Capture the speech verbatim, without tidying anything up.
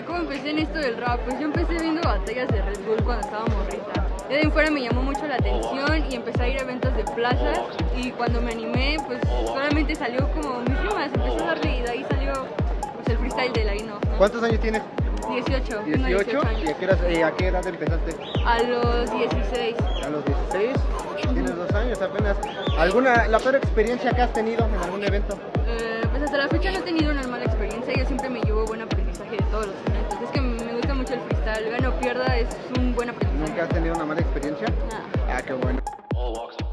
Eh, ¿Cómo empecé en esto del rap? Pues yo empecé viendo batallas de Red Bull cuando estaba morrita. De ahí en fuera me llamó mucho la atención y empecé a ir a eventos de plazas, y cuando me animé, pues solamente salió como mis rimas, empecé a darle y de ahí salió pues el freestyle de la I N O. ¿no? ¿Cuántos años tienes? dieciocho. ¿dieciocho? ¿Y a qué, edad, eh, a qué edad empezaste? A los dieciséis. A los dieciséis. Tienes dos años apenas. ¿Alguna, la peor experiencia que has tenido en algún evento? Eh, pues hasta la fecha no he tenido una mala experiencia, yo siempre me llevo buen aprendizaje de todos los eventos. Es que me gusta mucho el freestyle, gana o pierda, es un buen aprendizaje. ¿Nunca has tenido una mala experiencia? Nah. Ah, qué bueno.